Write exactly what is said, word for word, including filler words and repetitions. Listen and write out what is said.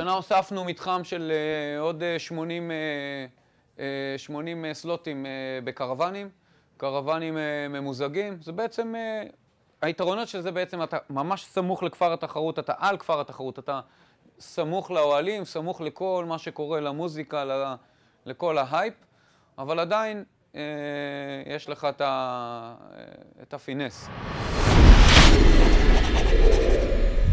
השנה הוספנו מתחם של עוד שמונים סלוטים בקרוונים, קרוונים ממוזגים. זה בעצם, היתרונות של זה בעצם, אתה ממש סמוך לכפר התחרות, אתה על כפר התחרות, אתה סמוך לאוהלים, סמוך לכל מה שקורה, למוזיקה, לכל ההייפ, אבל עדיין יש לך את הפינס.